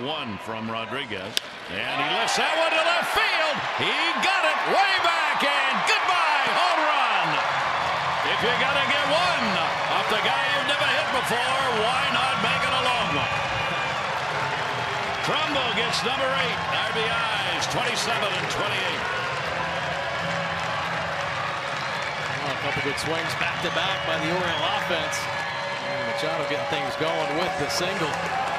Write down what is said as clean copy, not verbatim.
1 from Rodriguez. And he lifts that one to left field. He got it way back, and goodbye, home run. If you're going to get one off the guy you've never hit before, why not make it a long one? Trumbo gets number 8 RBIs, 27 and 28. A couple good swings back to back by the Oriole offense. And Machado getting things going with the single.